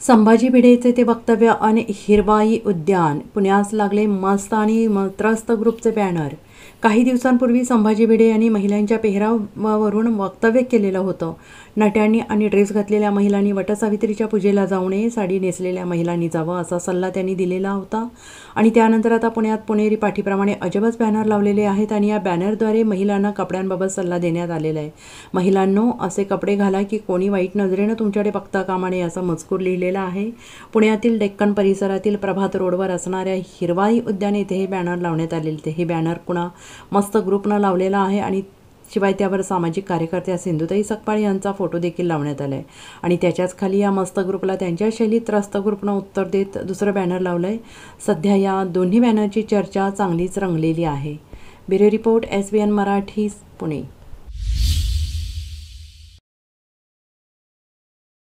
संभाजी भिडेचे ते वक्तव्य आणि हिरवाई उद्यान. पुण्यास लागले मस्त आणि त्रस्त ग्रुपचे बॅनर. काही दिवसांपूर्वी संभाजी भिडे यांनी महिलांच्या पेहरावावरून वक्तव्य केलेलं होतं. नट्यांनी आणि ड्रेस घातलेल्या महिलांनी वटसावित्रीच्या पूजेला जाऊ नये, साडी नेसलेल्या महिलांनी जावं असा सल्ला त्यांनी दिलेला होता. आणि त्यानंतर आता पुण्यात पुणेरी पाठीप्रमाणे अजबच बॅनर लावलेले आहेत आणि या बॅनरद्वारे महिलांना कपड्यांबाबत सल्ला देण्यात आलेला आहे. महिलांनो, असे कपडे घाला की कोणी वाईट नजरेनं तुमच्याकडे बघता कामा नये असा मजकूर लिहिलेला आहे. पुण्यातील डेक्कन परिसरातील प्रभात रोडवर असणाऱ्या हिरवाई उद्यान येथे हे बॅनर लावण्यात आलेले. हे बॅनर कुणा मस्त ग्रुपनं लावलेला आहे आणि शिवाय त्यावर सामाजिक कार्यकर्त्या सिंधुताई सकपाळ यांचा फोटो देखील लावण्यात आला आहे. आणि त्याच्याच खाली या मस्त ग्रुपला त्यांच्या शैलीत त्रस्त ग्रुपनं उत्तर देत दुसरं बॅनर लावलं आहे. सध्या या दोन्ही बॅनरची चर्चा चांगलीच रंगलेली आहे. Bureau report, SBN Marathi, Pune.